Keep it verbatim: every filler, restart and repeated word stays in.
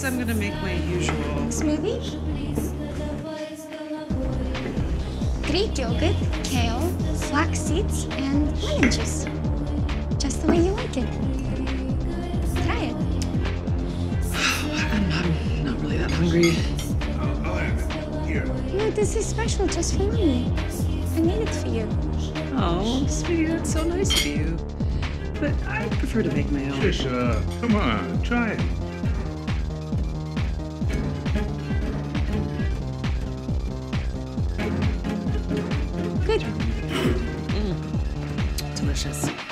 I'm gonna make my usual smoothie. Greek yogurt, kale, flax seeds, and lemon juice. Just the way you like it. Try it. I'm, I'm not really that hungry. I'll, I'll have it. Here. No, this is special just for mommy. I made it for you. Oh, sweetie, that's so nice of you. But I prefer to make my own. Trisha, come on, try it. Good. Mm. Delicious.